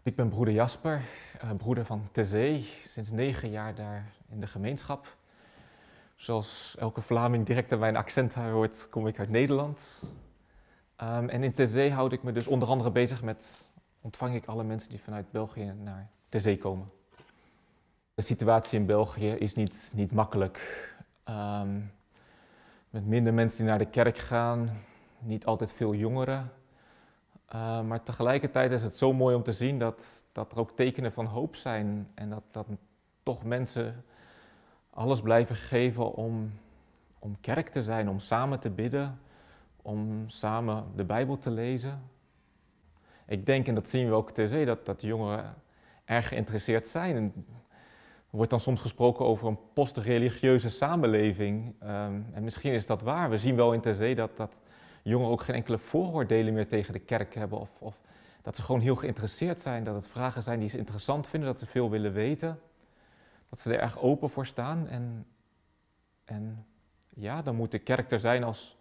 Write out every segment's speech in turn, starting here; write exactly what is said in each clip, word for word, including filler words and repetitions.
Ik ben broeder Jasper, uh, broeder van Tezee, sinds negen jaar daar in de gemeenschap. Zoals elke Vlaming direct aan mijn accent hoort, kom ik uit Nederland. Um, en in Tezee houd ik me dus onder andere bezig met, ontvang ik alle mensen die vanuit België naar Tezee komen. De situatie in België is niet, niet makkelijk. Um, met minder mensen die naar de kerk gaan, niet altijd veel jongeren. Uh, maar tegelijkertijd is het zo mooi om te zien dat, dat er ook tekenen van hoop zijn en dat, dat toch mensen alles blijven geven om, om kerk te zijn, om samen te bidden, om samen de Bijbel te lezen. Ik denk, en dat zien we ook te zien, dat, dat jongeren erg geïnteresseerd zijn. En er wordt dan soms gesproken over een postreligieuze samenleving. Um, en misschien is dat waar. We zien wel in Tezee dat, dat jongeren ook geen enkele vooroordelen meer tegen de kerk hebben. Of, of dat ze gewoon heel geïnteresseerd zijn, dat het vragen zijn die ze interessant vinden, dat ze veel willen weten. Dat ze er erg open voor staan. En, en ja, dan moet de kerk er zijn als,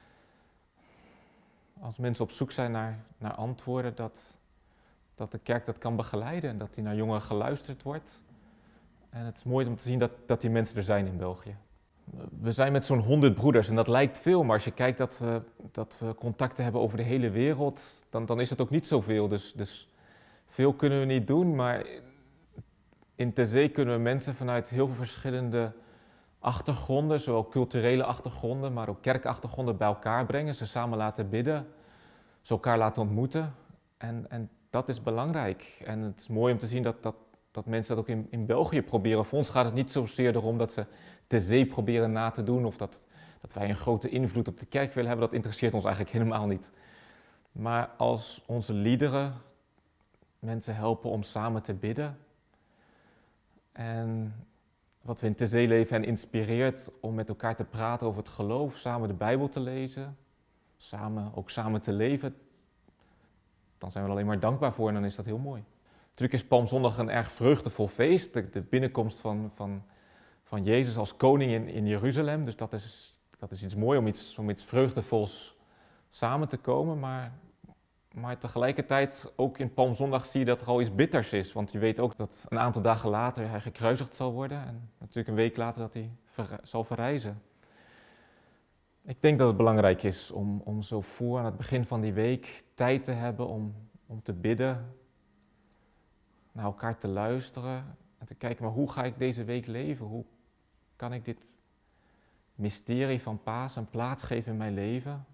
als mensen op zoek zijn naar, naar antwoorden, dat, dat de kerk dat kan begeleiden en dat die naar jongeren geluisterd wordt. En het is mooi om te zien dat, dat die mensen er zijn in België. We zijn met zo'n honderd broeders en dat lijkt veel, maar als je kijkt dat we, dat we contacten hebben over de hele wereld, dan, dan is het ook niet zoveel. Dus, dus veel kunnen we niet doen, maar in Tezee kunnen we mensen vanuit heel veel verschillende achtergronden, zowel culturele achtergronden, maar ook kerkachtergronden bij elkaar brengen, ze samen laten bidden, ze elkaar laten ontmoeten. En, en dat is belangrijk. En het is mooi om te zien dat, dat, dat mensen dat ook in, in België proberen. Voor ons gaat het niet zozeer erom dat ze Tezee proberen na te doen of dat, dat wij een grote invloed op de kerk willen hebben. Dat interesseert ons eigenlijk helemaal niet. Maar als onze liederen mensen helpen om samen te bidden en wat we in Tezee leven hen inspireert om met elkaar te praten over het geloof, samen de Bijbel te lezen, samen, ook samen te leven, dan zijn we er alleen maar dankbaar voor en dan is dat heel mooi. Natuurlijk is Palmzondag een erg vreugdevol feest, de, de binnenkomst van, van, van Jezus als koning in, in Jeruzalem. Dus dat is, dat is iets moois om iets, om iets vreugdevols samen te komen. Maar, maar tegelijkertijd, ook in Palmzondag zie je dat er al iets bitters is. Want je weet ook dat een aantal dagen later hij gekruisigd zal worden. En natuurlijk een week later dat hij ver, zal verrijzen. Ik denk dat het belangrijk is om, om zo voor aan het begin van die week tijd te hebben om, om te bidden, naar elkaar te luisteren en te kijken, maar hoe ga ik deze week leven? Hoe kan ik dit mysterie van Pasen een plaats geven in mijn leven?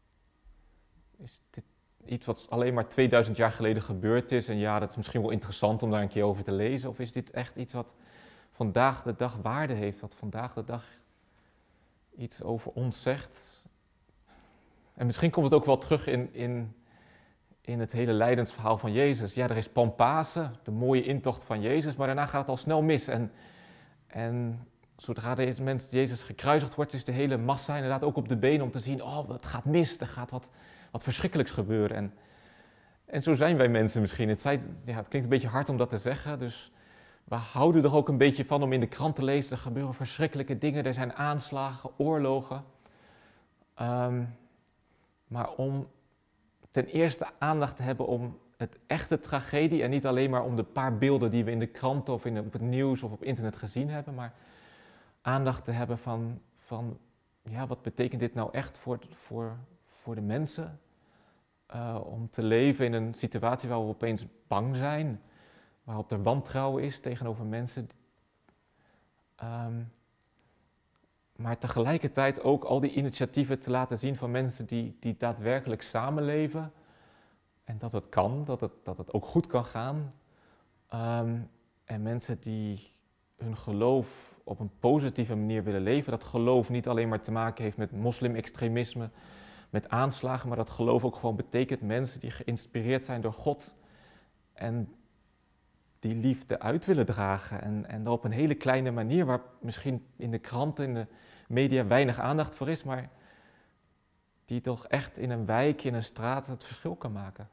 Is dit iets wat alleen maar tweeduizend jaar geleden gebeurd is en ja, dat is misschien wel interessant om daar een keer over te lezen? Of is dit echt iets wat vandaag de dag waarde heeft, wat vandaag de dag iets over ons zegt? En misschien komt het ook wel terug in, in, in het hele lijdensverhaal van Jezus. Ja, er is Pasen, de mooie intocht van Jezus, maar daarna gaat het al snel mis. En, en zodra deze mens Jezus gekruisigd wordt, is de hele massa inderdaad ook op de been om te zien, oh, het gaat mis, er gaat wat, wat verschrikkelijks gebeuren. En, en zo zijn wij mensen misschien. Het, zei, ja, het klinkt een beetje hard om dat te zeggen, dus we houden er ook een beetje van om in de krant te lezen, er gebeuren verschrikkelijke dingen, er zijn aanslagen, oorlogen. Um, maar om ten eerste aandacht te hebben om het echte tragedie en niet alleen maar om de paar beelden die we in de kranten of in, op het nieuws of op internet gezien hebben, maar aandacht te hebben van, van ja, wat betekent dit nou echt voor, voor, voor de mensen? Uh, om te leven in een situatie waar we opeens bang zijn, waarop er wantrouwen is tegenover mensen. Um, maar tegelijkertijd ook al die initiatieven te laten zien van mensen die, die daadwerkelijk samenleven. En dat het kan, dat het, dat het ook goed kan gaan. Um, en mensen die hun geloof op een positieve manier willen leven. Dat geloof niet alleen maar te maken heeft met moslim-extremisme, met aanslagen, maar dat geloof ook gewoon betekent mensen die geïnspireerd zijn door God en die liefde uit willen dragen. En, en dat op een hele kleine manier, waar misschien in de kranten, in de media weinig aandacht voor is, maar die toch echt in een wijk, in een straat het verschil kan maken.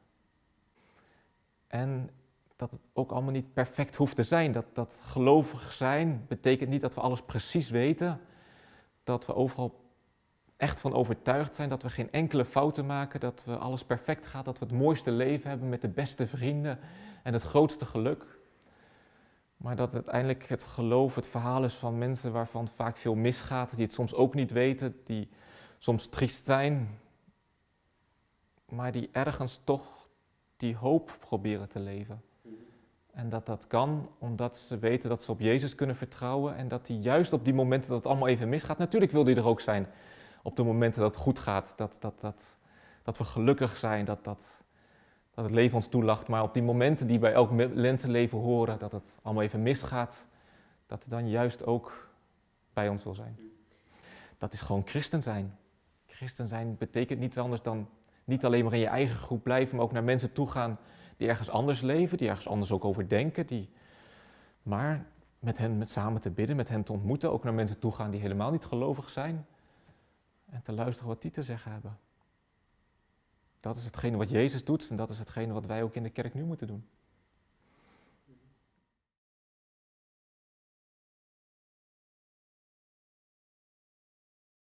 En dat het ook allemaal niet perfect hoeft te zijn. Dat, dat gelovig zijn betekent niet dat we alles precies weten. Dat we overal echt van overtuigd zijn dat we geen enkele fouten maken, dat we alles perfect gaat, dat we het mooiste leven hebben met de beste vrienden en het grootste geluk. Maar dat uiteindelijk het geloof het verhaal is van mensen waarvan vaak veel misgaat, die het soms ook niet weten, die soms triest zijn, maar die ergens toch die hoop proberen te leven. En dat dat kan omdat ze weten dat ze op Jezus kunnen vertrouwen en dat hij juist op die momenten dat het allemaal even misgaat, natuurlijk wil hij er ook zijn. Op de momenten dat het goed gaat, dat, dat, dat, dat we gelukkig zijn, dat, dat, dat het leven ons toelacht. Maar op die momenten die bij elk mensenleven horen, dat het allemaal even misgaat, dat hij dan juist ook bij ons wil zijn. Dat is gewoon christen zijn. Christen zijn betekent niets anders dan niet alleen maar in je eigen groep blijven, maar ook naar mensen toe gaan die ergens anders leven, die ergens anders ook over denken. Die, maar met hen met samen te bidden, met hen te ontmoeten, ook naar mensen toe gaan die helemaal niet gelovig zijn. En te luisteren wat die te zeggen hebben. Dat is hetgene wat Jezus doet en dat is hetgene wat wij ook in de kerk nu moeten doen.